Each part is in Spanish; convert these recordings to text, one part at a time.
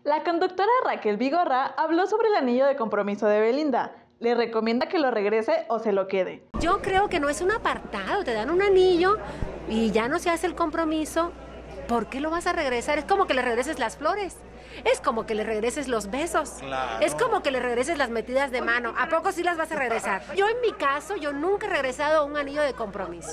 La conductora Raquel Vigorra habló sobre el anillo de compromiso de Belinda. Le recomienda que lo regrese o se lo quede. Yo creo que no es un apartado, te dan un anillo y ya no se hace el compromiso. ¿Por qué lo vas a regresar? Es como que le regreses las flores. Es como que le regreses los besos. Claro. Es como que le regreses las metidas de mano. ¿A poco sí las vas a regresar? Yo en mi caso, yo nunca he regresado un anillo de compromiso.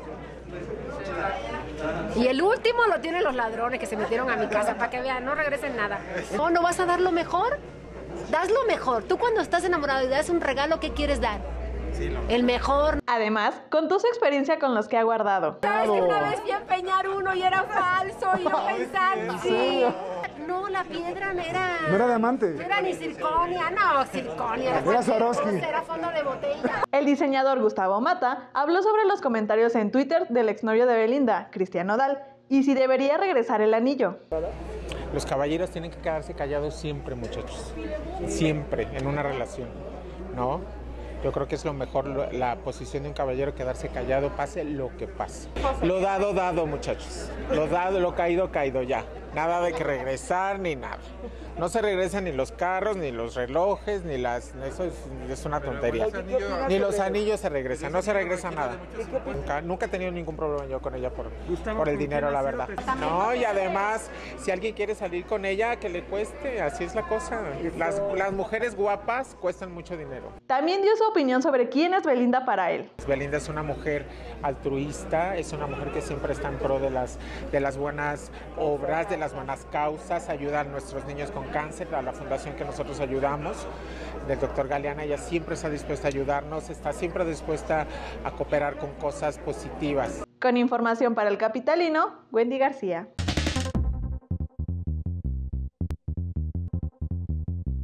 Y el último lo tienen los ladrones que se metieron a mi casa, para que vean, no regresen nada. ¿No vas a dar lo mejor? Das lo mejor. Tú cuando estás enamorado y das un regalo, ¿qué quieres dar? Sí, el mejor. Además, contó su experiencia con los que ha guardado. ¿Sabes que una vez fui a empeñar uno y era falso? Y yo pensaba, sí. No, la piedra no era diamante. No era ni circonia, no, circonia. Era Swarovski. Era fondo de botella. El diseñador Gustavo Mata habló sobre los comentarios en Twitter del exnovio de Belinda, Cristian Nodal, y si debería regresar el anillo. Los caballeros tienen que quedarse callados siempre, muchachos. Siempre, en una relación, ¿no? Yo creo que es lo mejor, la posición de un caballero, quedarse callado, pase lo que pase. Lo dado, dado, muchachos. Lo dado, lo caído, caído, ya. Nada de que regresar ni nada. No se regresan ni los carros, ni los relojes, ni las... Eso es una tontería. Ni los anillos se regresan, no se regresa nada. Nunca he tenido ningún problema yo con ella por el dinero, la verdad. No, y además, si alguien quiere salir con ella, que le cueste, así es la cosa. Las mujeres guapas cuestan mucho dinero. También dio su opinión sobre quién es Belinda para él. Belinda es una mujer altruista, es una mujer que siempre está en pro de las buenas obras, de las buenas causas, ayuda a nuestros niños con cáncer, a la fundación que nosotros ayudamos, del doctor Galeana. Ella siempre está dispuesta a ayudarnos, está siempre dispuesta a cooperar con cosas positivas. Con información para El Capitalino, Wendy García.